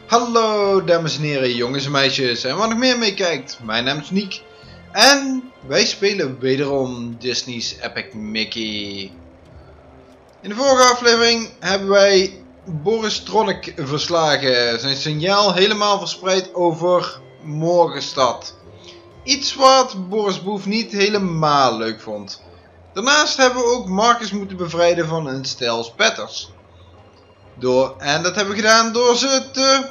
Hallo dames en heren, jongens en meisjes en wat nog meer meekijkt. Mijn naam is Niek en wij spelen wederom Disney's Epic Mickey. In de vorige aflevering hebben wij Boris Tronic verslagen. Zijn signaal helemaal verspreid over Morgenstad. Iets wat Boris Boef niet helemaal leuk vond. Daarnaast hebben we ook Marcus moeten bevrijden van een stel spetters. En dat hebben we gedaan door ze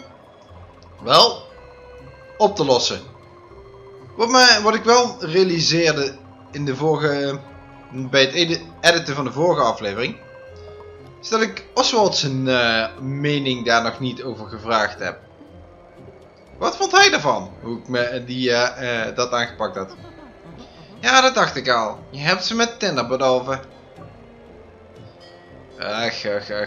op te lossen. Wat ik wel realiseerde in de bij het editen van de vorige aflevering, is dat ik Oswald zijn mening daar nog niet over gevraagd heb. Wat vond hij ervan? Hoe ik dat aangepakt had. Ja, dat dacht ik al. Je hebt ze met Tinder bedolven. Ach.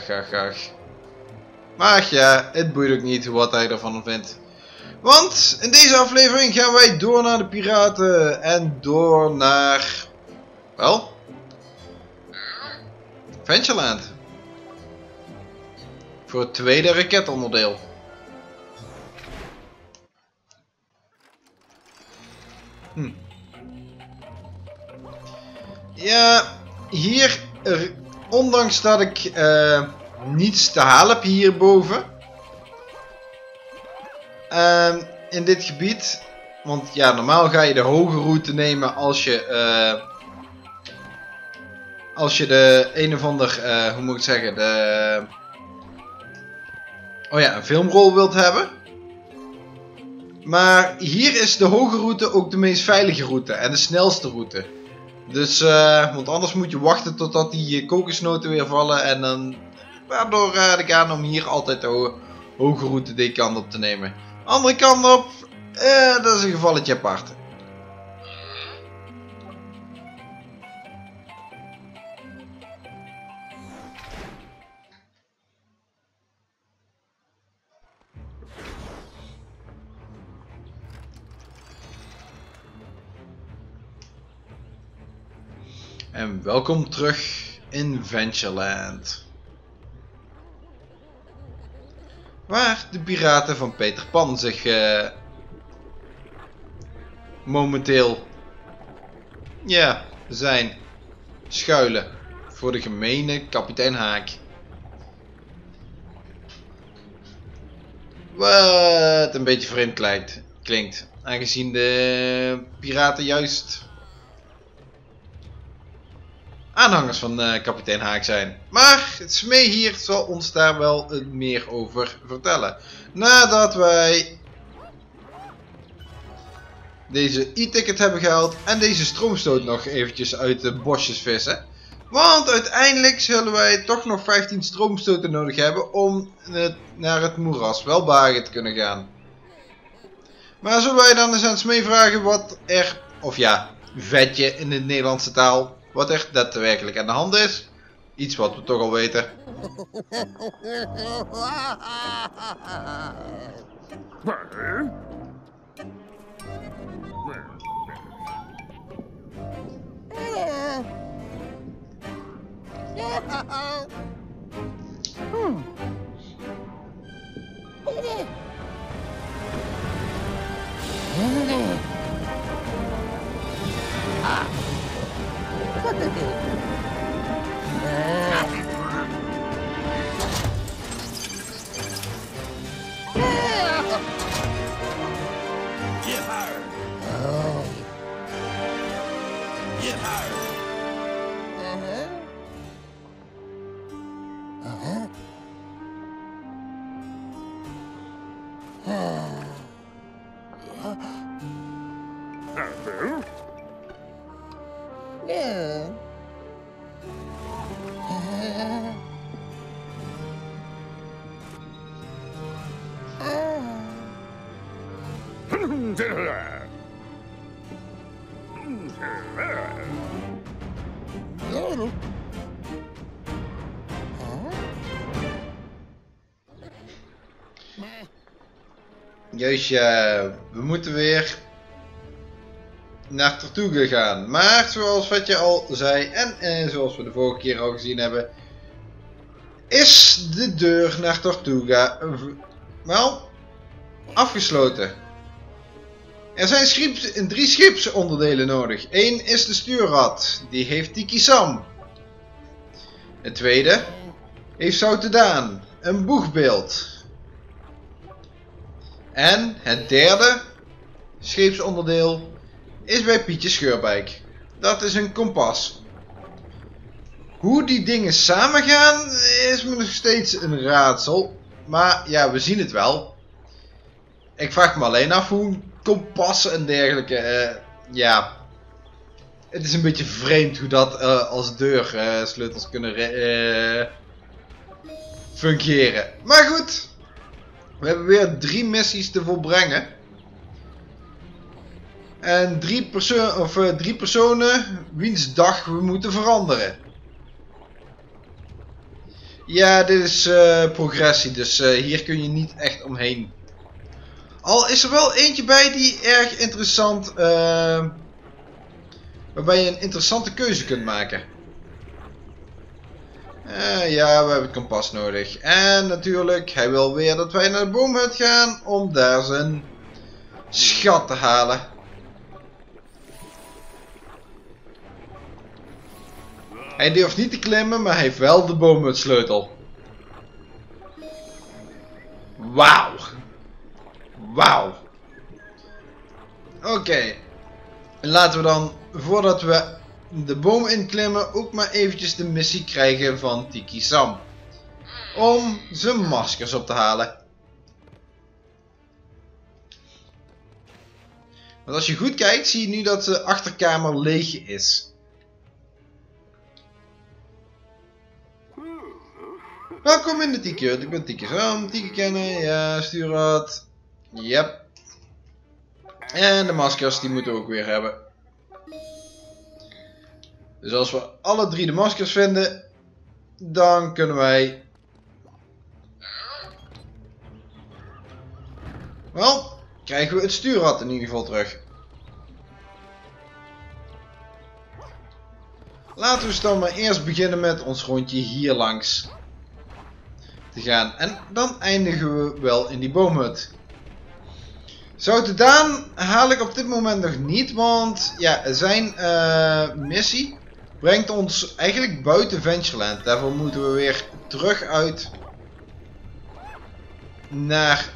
Maar ja, het boeit ook niet wat hij ervan vindt. Want in deze aflevering gaan wij door naar de piraten. En door naar... Ventureland. Voor het tweede raketonderdeel. Ja, hier... ondanks dat ik... niets te halen heb hierboven. In dit gebied. Want ja, normaal ga je de hoge route nemen als je de een of ander, hoe moet ik zeggen, een filmrol wilt hebben. Maar hier is de hoge route ook de meest veilige route en de snelste route. Dus, want anders moet je wachten totdat die kokosnoten weer vallen en dan... Waardoor raad ik aan om hier altijd de hoge route die kant op te nemen. Andere kant op, dat is een gevalletje apart. En welkom terug in Ventureland. Waar de piraten van Peter Pan zich momenteel zijn schuilen voor de gemene kapitein Haak. Wat een beetje vreemd klinkt, aangezien de piraten juist aanhangers van kapitein Haak zijn. Maar Smee hier zal ons daar wel meer over vertellen. Nadat wij deze e-ticket hebben gehaald en deze stroomstoot nog eventjes uit de bosjes vissen. Want uiteindelijk zullen wij toch nog 15 stroomstoten nodig hebben om naar het moeras Welbagen te kunnen gaan. Maar zullen wij dan eens aan Smee vragen wat er, vetje in de Nederlandse taal, wat er daadwerkelijk aan de hand is. Iets wat we toch al weten. Juist ja, we moeten weer naar Tortuga gaan. Maar zoals wat je al zei en zoals we de vorige keer al gezien hebben, is de deur naar Tortuga wel Afgesloten. Er zijn 3 scheepsonderdelen nodig. 1 is de stuurrad. Die heeft Tiki-Sam. Het tweede heeft Zoute Daan. Een boegbeeld. En het derde scheepsonderdeel is bij Pietje Scheurbijk. Dat is een kompas. Hoe die dingen samengaan is me nog steeds een raadsel. Maar ja, we zien het wel. Ik vraag me alleen af hoe kompassen en dergelijke. Ja, het is een beetje vreemd hoe dat als deursleutels kunnen fungeren. Maar goed, we hebben weer 3 missies te volbrengen. En 3 personen wiens dag we moeten veranderen. Ja, dit is progressie, dus hier kun je niet echt omheen. Al is er wel eentje bij die erg interessant, waarbij je een interessante keuze kunt maken. Ja, we hebben het kompas nodig. En natuurlijk, hij wil weer dat wij naar de boomhut gaan om daar zijn schat te halen. Hij durft niet te klimmen, maar hij heeft wel de boomhutsleutel. Wauw. Wauw. Oké. Laten we dan, voordat we de boom inklimmen, ook maar eventjes de missie krijgen van Tiki-Sam. Om zijn maskers op te halen. Want als je goed kijkt, zie je nu dat de achterkamer leeg is. Welkom in de Tiki-hut, ik ben Tiki-Sam, Tiki kennen, ja, stuurrad. Yep. En de maskers, die moeten we ook weer hebben. Dus als we alle 3 de maskers vinden, dan kunnen wij... Wel, krijgen we het stuurrad in ieder geval terug. Laten we dus dan maar eerst beginnen met ons rondje hier langs te gaan. En dan eindigen we wel in die boomhut. Zoute Daan haal ik op dit moment nog niet, want ja, zijn missie brengt ons eigenlijk buiten Ventureland. Daarvoor moeten we weer terug uit naar,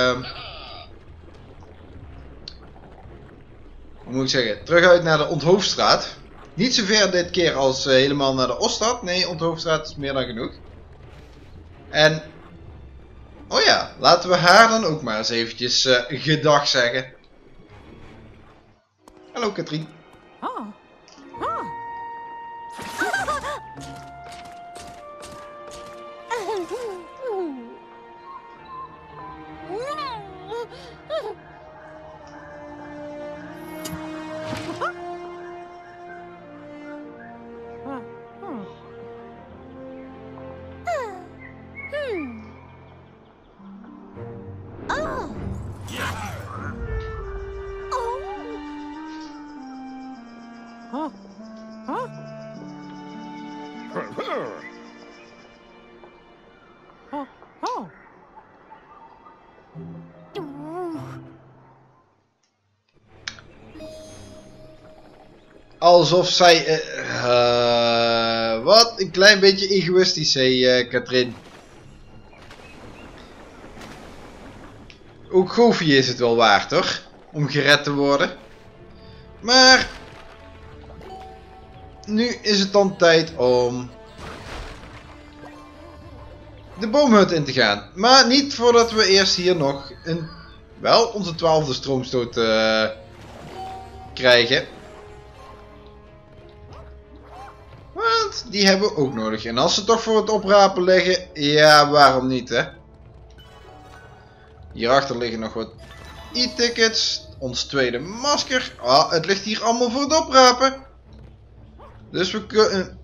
hoe moet ik zeggen, terug uit naar de Onthoofdstraat. Niet zover dit keer als helemaal naar de Ooststad. Nee, Onthoofdstraat is meer dan genoeg. En, oh ja, laten we haar dan ook maar eens eventjes gedag zeggen. Hallo Katrien. Oh. Oh. Alsof zij... wat? Een klein beetje egoïstisch, zei Katrien. Ook Goofy is het wel waard, hoor. Om gered te worden. Maar... nu is het dan tijd om... de boomhut in te gaan. Maar niet voordat we eerst hier nog een... wel onze 12e stroomstoot krijgen. Want die hebben we ook nodig. En als ze toch voor het oprapen liggen, ja, waarom niet, hè? Hierachter liggen nog wat e-tickets. Ons tweede masker. Ah, het ligt hier allemaal voor het oprapen. Dus we kunnen...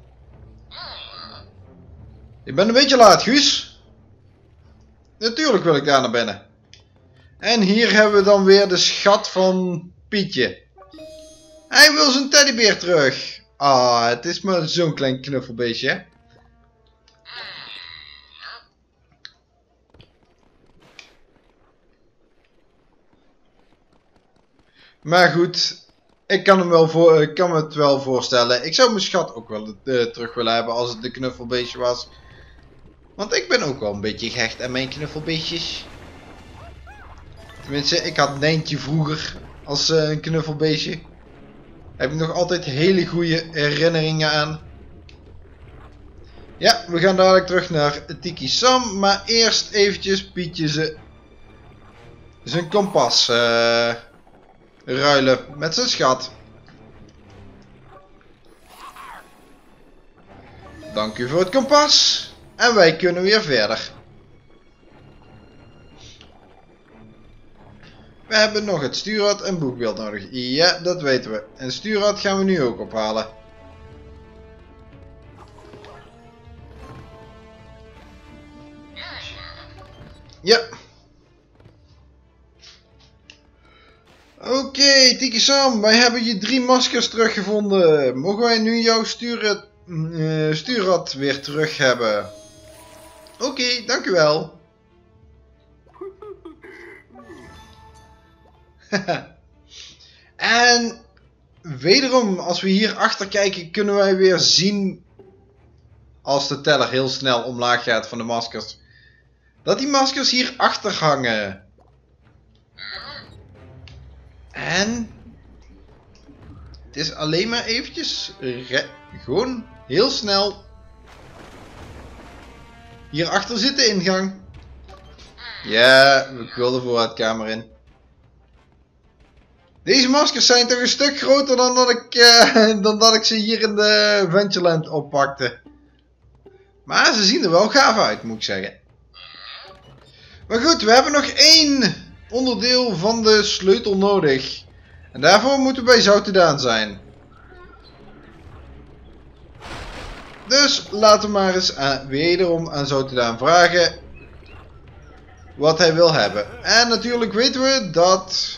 Ik ben een beetje laat, Guus. Natuurlijk wil ik daar naar binnen. En hier hebben we dan weer de schat van Pietje. Hij wil zijn teddybeer terug. Ah, het is maar zo'n klein knuffelbeestje, hè? Maar goed, ik kan me het wel voorstellen. Ik zou mijn schat ook wel terug willen hebben als het een knuffelbeestje was. Want ik ben ook wel een beetje gehecht aan mijn knuffelbeestjes. Tenminste, ik had Nijntje vroeger als een knuffelbeestje. Daar heb ik nog altijd hele goede herinneringen aan. Ja, we gaan dadelijk terug naar Tiki Sam. Maar eerst eventjes Pietje zijn kompas ruilen met zijn schat. Dank u voor het kompas. En wij kunnen weer verder. We hebben nog het stuurrad en boekbeeld nodig. Ja, dat weten we. En stuurrad gaan we nu ook ophalen. Ja. Oké, Tiki Sam, wij hebben je 3 maskers teruggevonden. Mogen wij nu jouw stuurrad weer terug hebben? Oké, dank u wel. En wederom, als we hier achter kijken, kunnen wij weer zien, als de teller heel snel omlaag gaat van de maskers, dat die maskers hier achter hangen. En het is alleen maar eventjes gewoon heel snel hierachter zit de ingang. Ja, ik wil de voorraadkamer in. Deze maskers zijn toch een stuk groter dan dat ik ze hier in de Adventureland oppakte. Maar ze zien er wel gaaf uit, moet ik zeggen. Maar goed, we hebben nog 1 onderdeel van de sleutel nodig. En daarvoor moeten we bij Zoutedaan zijn. Dus laten we maar eens wederom aan Zoutedaan vragen wat hij wil hebben. En natuurlijk weten we dat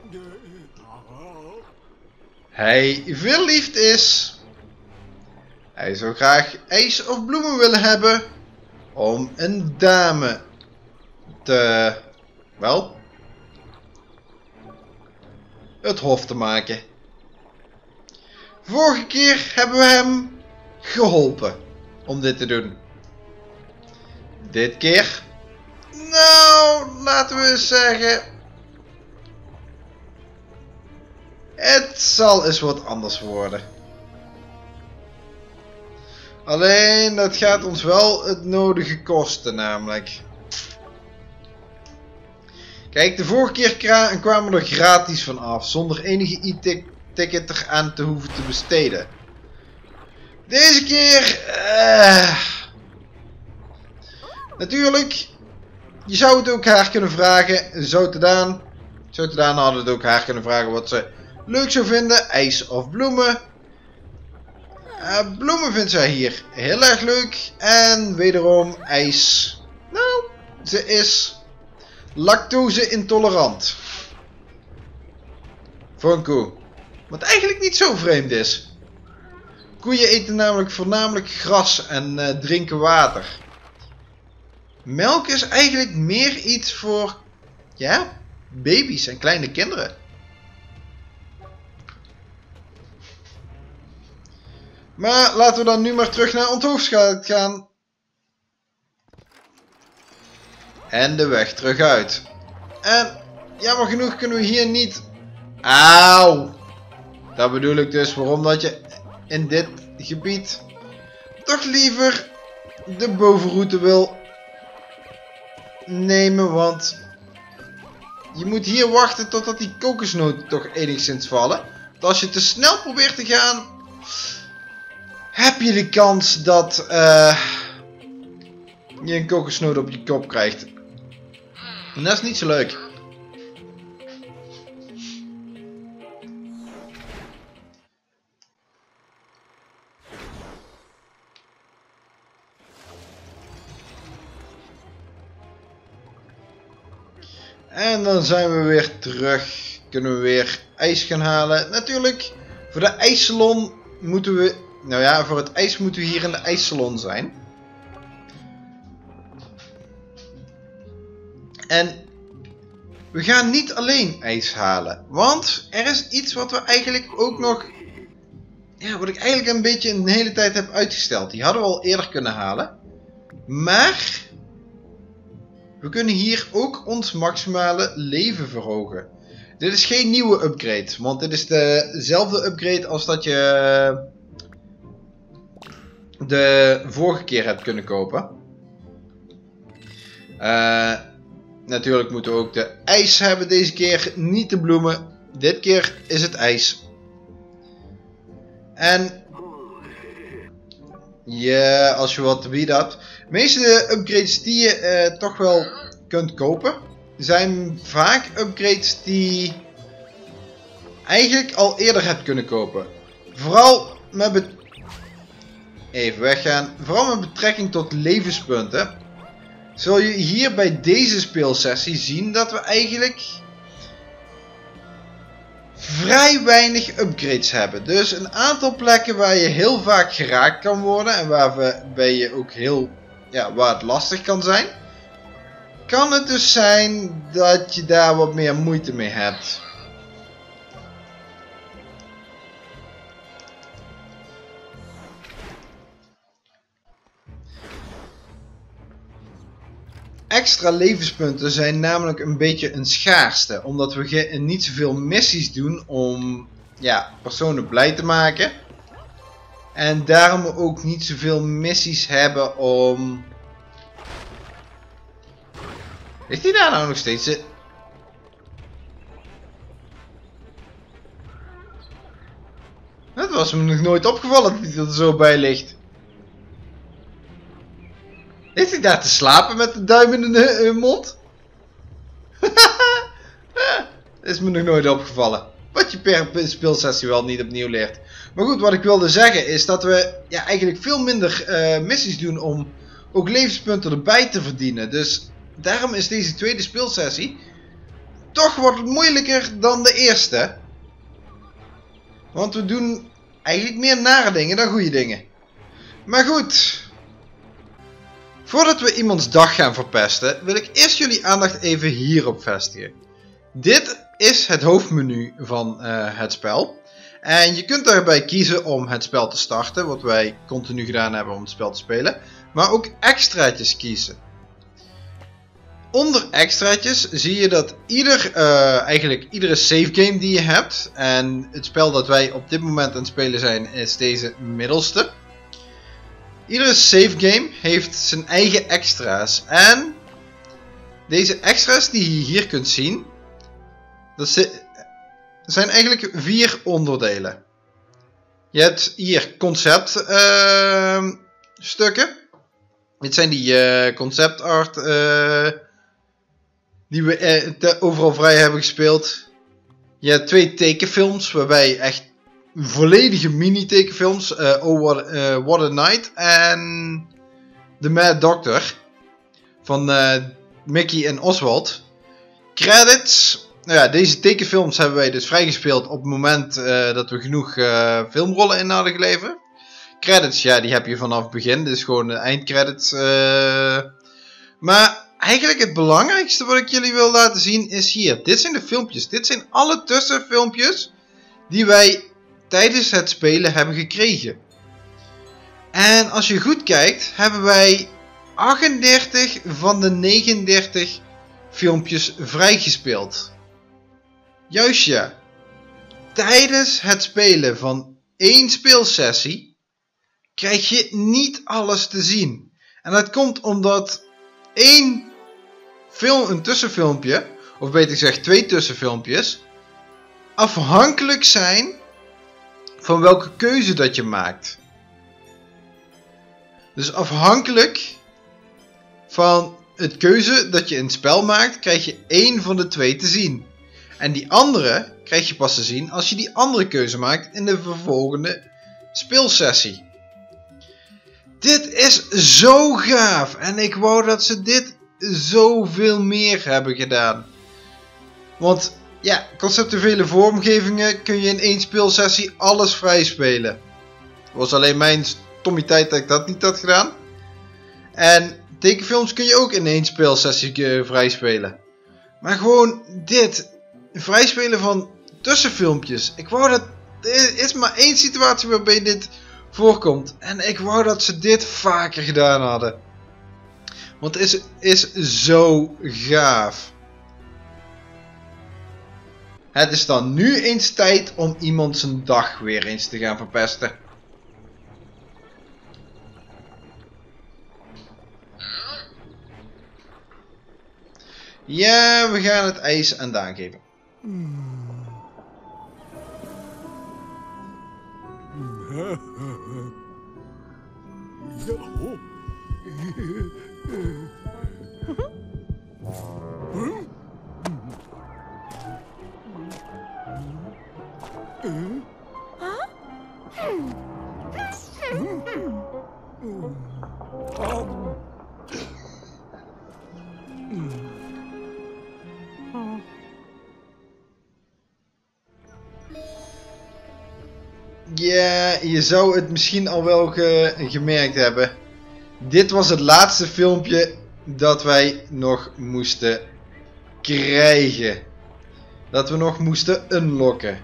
hij verliefd is. Hij zou graag ijs of bloemen willen hebben om een dame het hof te maken. Vorige keer hebben we hem geholpen om dit te doen. Dit keer, nou, laten we zeggen, het zal eens wat anders worden. Alleen, dat gaat ons wel het nodige kosten namelijk. Kijk, de vorige keer kwamen we er gratis van af, zonder enige e-ticket eraan te hoeven te besteden. Deze keer, natuurlijk, je zou het ook haar kunnen vragen, Zoutedaan had het ook haar kunnen vragen wat ze leuk zou vinden, ijs of bloemen. Bloemen vindt zij hier heel erg leuk en wederom ijs. Nou, ze is lactose intolerant. Voor een koe. Wat eigenlijk niet zo vreemd is. Koeien eten namelijk voornamelijk gras en drinken water. Melk is eigenlijk meer iets voor, ja, baby's en kleine kinderen. Maar laten we dan nu maar terug naar ons hoofdschat gaan. En de weg terug uit. En jammer genoeg kunnen we hier niet... Auw! Dat bedoel ik dus waarom dat je in dit gebied toch liever de bovenroute wil nemen. Want je moet hier wachten totdat die kokosnoten toch enigszins vallen. Want als je te snel probeert te gaan, heb je de kans dat je een kokosnoot op je kop krijgt. En dat is niet zo leuk. En dan zijn we weer terug. Kunnen we weer ijs gaan halen. Natuurlijk, voor de ijssalon moeten we... Nou ja, voor het ijs moeten we hier in de ijssalon zijn. En we gaan niet alleen ijs halen. Want er is iets wat we eigenlijk ook nog... Ja, wat ik eigenlijk een beetje een hele tijd heb uitgesteld. Die hadden we al eerder kunnen halen. Maar... we kunnen hier ook ons maximale leven verhogen. Dit is geen nieuwe upgrade. Want dit is dezelfde upgrade als dat je... de vorige keer hebt kunnen kopen. Natuurlijk moeten we ook de ijs hebben deze keer. Niet de bloemen. Dit keer is het ijs. En... ja, als je wat te bieden hebt. De meeste upgrades die je toch wel kunt kopen. Zijn vaak upgrades die... eigenlijk al eerder hebt kunnen kopen. Vooral met... even weggaan. Vooral met betrekking tot levenspunten. Zul je hier bij deze speelsessie zien dat we eigenlijk vrij weinig upgrades hebben. Dus een aantal plekken waar je heel vaak geraakt kan worden en waarbij je ook heel, ja, waar het lastig kan zijn. Kan het dus zijn dat je daar wat meer moeite mee hebt. Extra levenspunten zijn namelijk een beetje een schaarste. Omdat we niet zoveel missies doen om, ja, personen blij te maken. En daarom ook niet zoveel missies hebben om... Ligt hij daar nou nog steeds? Dat was me nog nooit opgevallen dat hij er zo bij ligt. Is hij daar te slapen met de duim in de mond? Dat is me nog nooit opgevallen. Wat je per speelsessie wel niet opnieuw leert. Maar goed, wat ik wilde zeggen is dat we, ja, eigenlijk veel minder missies doen om ook levenspunten erbij te verdienen. Dus daarom is deze tweede speelsessie toch wat moeilijker dan de eerste. Want we doen eigenlijk meer nare dingen dan goede dingen. Maar goed... voordat we iemands dag gaan verpesten, wil ik eerst jullie aandacht even hierop vestigen. Dit is het hoofdmenu van het spel. En je kunt daarbij kiezen om het spel te starten, wat wij continu gedaan hebben om het spel te spelen. Maar ook extraatjes kiezen. Onder extraatjes zie je dat eigenlijk iedere save game die je hebt. En het spel dat wij op dit moment aan het spelen zijn is deze middelste. Iedere save game heeft zijn eigen extra's. En deze extra's die je hier kunt zien, dat zijn eigenlijk 4 onderdelen. Je hebt hier concept stukken. Dit zijn die concept art die we overal vrij hebben gespeeld. Je hebt 2 tekenfilms waarbij echt volledige mini tekenfilms. Oh What a Night en The Mad Doctor van Mickey en Oswald. Credits. Nou ja, deze tekenfilms hebben wij dus vrijgespeeld op het moment dat we genoeg filmrollen in hadden geleverd. Credits, ja, die heb je vanaf het begin. Dus gewoon de eindcredits. Maar eigenlijk het belangrijkste wat ik jullie wil laten zien is hier. Dit zijn de filmpjes. Dit zijn alle tussenfilmpjes die wij tijdens het spelen hebben gekregen. En als je goed kijkt, hebben wij 38 van de 39 filmpjes vrijgespeeld. Juist ja. Tijdens het spelen van 1 speelsessie krijg je niet alles te zien. En dat komt omdat een tussenfilmpje, of beter gezegd 2 tussenfilmpjes, afhankelijk zijn van welke keuze dat je maakt. Dus afhankelijk van het keuze dat je in het spel maakt, krijg je 1 van de 2 te zien. En die andere krijg je pas te zien als je die andere keuze maakt in de vervolgende speelsessie. Dit is zo gaaf en ik wou dat ze dit zoveel meer hebben gedaan. Want ja, conceptuele vormgevingen kun je in 1 speelsessie alles vrij spelen. Het was alleen mijn stommiteit dat ik dat niet had gedaan. En tekenfilms kun je ook in 1 speelsessie vrij spelen. Maar gewoon dit. Vrijspelen van tussenfilmpjes. Ik wou dat... Er is maar één situatie waarbij dit voorkomt. En ik wou dat ze dit vaker gedaan hadden. Want het is zo gaaf. Het is dan nu eens tijd om iemand zijn dag weer eens te gaan verpesten. Ja, we gaan het ijs aan Daan geven. Ja, je zou het misschien al wel gemerkt hebben. Dit was het laatste filmpje dat wij nog moesten krijgen. Dat we nog moesten unlocken.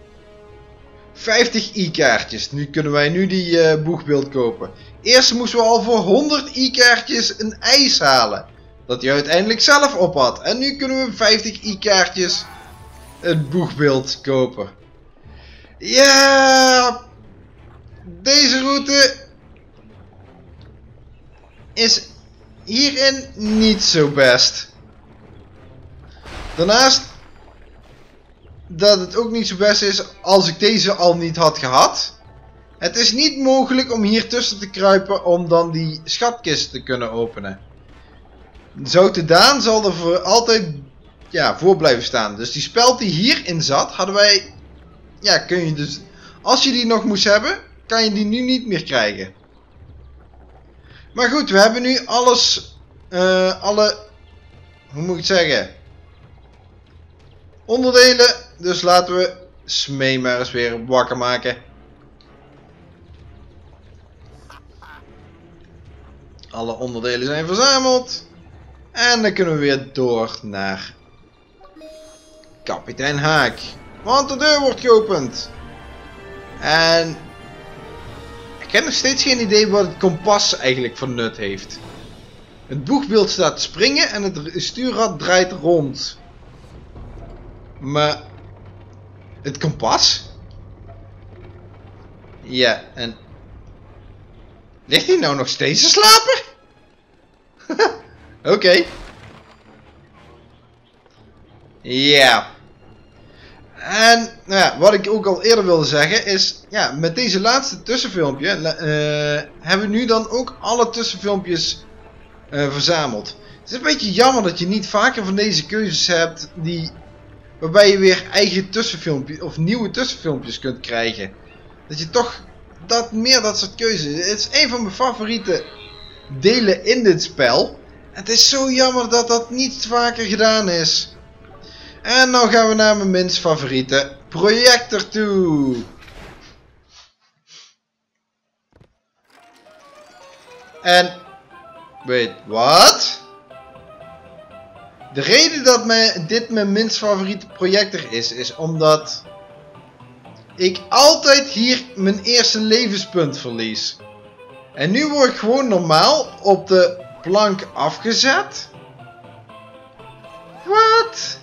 50 i-kaartjes. Nu kunnen wij die boegbeeld kopen. Eerst moesten we al voor 100 i-kaartjes een ijs halen. Dat hij uiteindelijk zelf op had. En nu kunnen we 50 i-kaartjes een boegbeeld kopen. Ja, deze route is hierin niet zo best. Daarnaast dat het ook niet zo best is als ik deze al niet had gehad. Het is niet mogelijk om hier tussen te kruipen om dan die schatkist te kunnen openen. Zoute Daan zal er voor altijd voor blijven staan. Dus die speld die hierin zat, hadden wij... Ja, kun je dus... Als je die nog moest hebben, kan je die nu niet meer krijgen. Maar goed, we hebben nu alles... Hoe moet ik het zeggen? Onderdelen. Dus laten we Smee maar eens weer wakker maken. Alle onderdelen zijn verzameld. En dan kunnen we weer door naar Kapitein Haak. Want de deur wordt geopend. En ik heb nog steeds geen idee wat het kompas eigenlijk voor nut heeft. Het boegbeeld staat te springen en het stuurrad draait rond. Maar het kompas? Ja, en... Ligt hij nou nog steeds te slapen? Oké. Ja. En nou ja, wat ik ook al eerder wilde zeggen is... Ja, met deze laatste tussenfilmpje... hebben we nu dan ook alle tussenfilmpjes verzameld. Het is een beetje jammer dat je niet vaker van deze keuzes hebt... waarbij je weer eigen tussenfilmpjes... of nieuwe tussenfilmpjes kunt krijgen. Dat je toch... dat soort keuzes... Het is een van mijn favoriete delen in dit spel. Het is zo jammer dat dat niet vaker gedaan is. En nou gaan we naar mijn minst favoriete projector toe. En... Wait, wat? De reden dat dit mijn minst favoriete projector is omdat... ik altijd hier mijn eerste levenspunt verlies. En nu word ik gewoon normaal op de plank afgezet. Wat?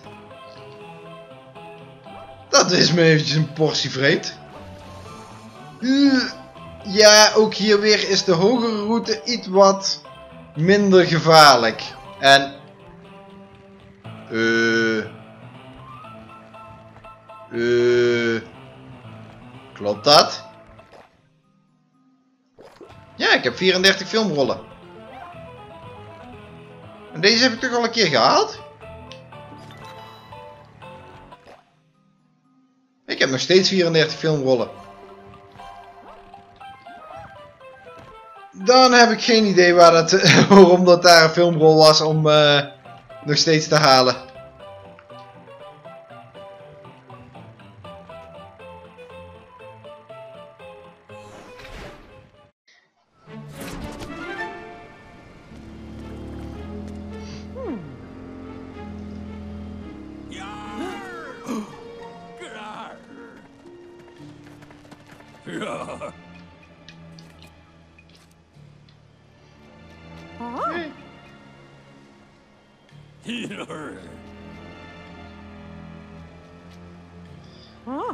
Dat is me eventjes een portie vreemd. Ja, ook hier weer is de hogere route iets wat minder gevaarlijk. En... Klopt dat? Ja, ik heb 34 filmrollen. En deze heb ik toch al een keer gehaald? Ik heb nog steeds 34 filmrollen. Dan heb ik geen idee waarom dat daar een filmrol was om nog steeds te halen. Oh.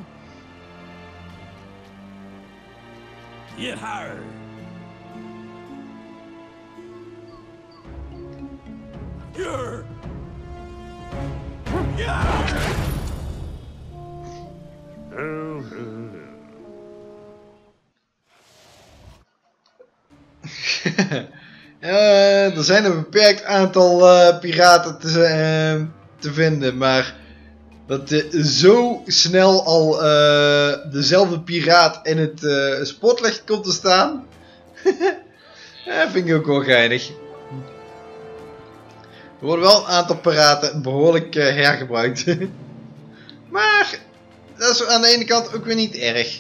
Get hard. You're. Er zijn een beperkt aantal piraten te vinden, maar dat zo snel al dezelfde piraat in het spotlicht komt te staan, vind ik ook wel geinig. Er worden wel een aantal piraten behoorlijk hergebruikt. Maar dat is aan de ene kant ook weer niet erg.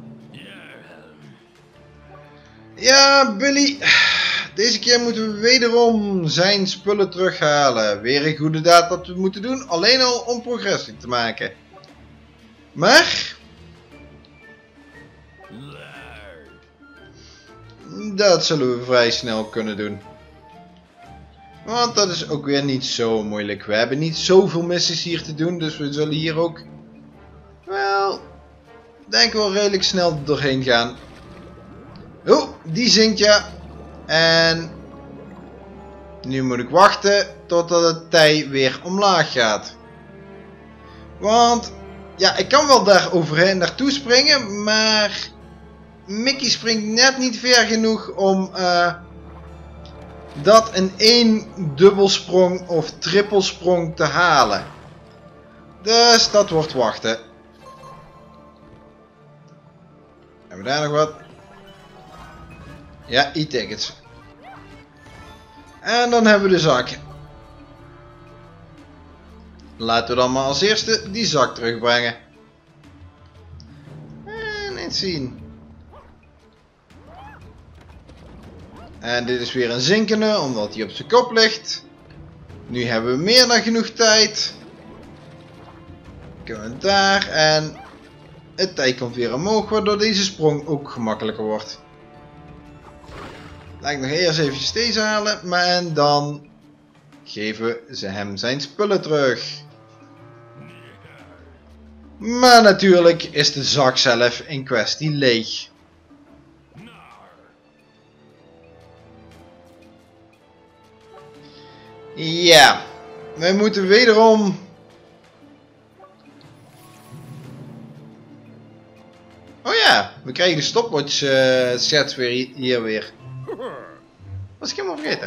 Ja, Billy. Deze keer moeten we wederom zijn spullen terughalen. Weer een goede daad dat we moeten doen. Alleen al om progressie te maken. Maar dat zullen we vrij snel kunnen doen. Want dat is ook weer niet zo moeilijk. We hebben niet zoveel missies hier te doen. Dus we zullen hier ook wel, denk ik wel redelijk snel doorheen gaan. Oh, die zinkt ja. En nu moet ik wachten totdat het tij weer omlaag gaat. Want ja, ik kan wel daar overheen naartoe springen, maar Mickey springt net niet ver genoeg om dat in één dubbelsprong of trippelsprong te halen. Dus dat wordt wachten. Hebben we daar nog wat? Ja, e-tickets. En dan hebben we de zak. Laten we dan maar als eerste die zak terugbrengen. En eens zien. En dit is weer een zinkende, omdat hij op zijn kop ligt. Nu hebben we meer dan genoeg tijd. Kunnen we daar en het tij komt weer omhoog, waardoor deze sprong ook gemakkelijker wordt. Laat ik nog eerst eventjes deze halen, maar en dan geven ze hem zijn spullen terug. Maar natuurlijk is de zak zelf in kwestie leeg. Ja, wij moeten wederom... Oh ja, we krijgen de stopwatch sets weer hier weer. Was ik helemaal vergeten.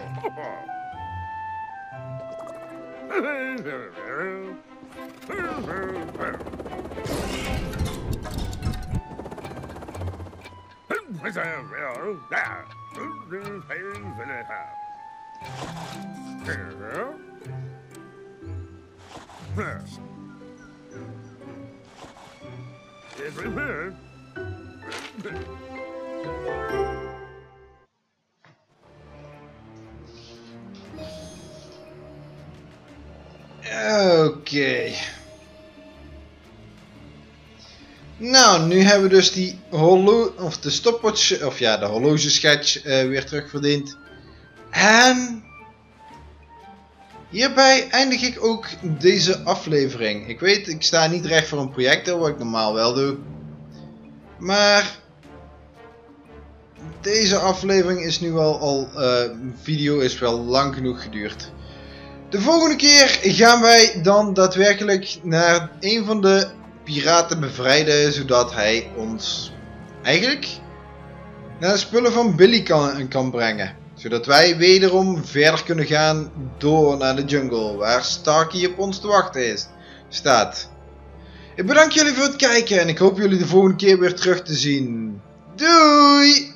Oké. Nou, nu hebben we dus die de stopwatch, of ja, de horlogeschets weer terugverdiend. En hierbij eindig ik ook deze aflevering. Ik weet, ik sta niet recht voor een projector, wat ik normaal wel doe. Maar deze aflevering is nu wel al, video is wel lang genoeg geduurd. De volgende keer gaan wij dan daadwerkelijk naar een van de piraten bevrijden, zodat hij ons eigenlijk naar de spullen van Billy kan brengen. Zodat wij wederom verder kunnen gaan door naar de jungle, waar Starkey op ons te wachten staat. Ik bedank jullie voor het kijken en ik hoop jullie de volgende keer weer terug te zien. Doei!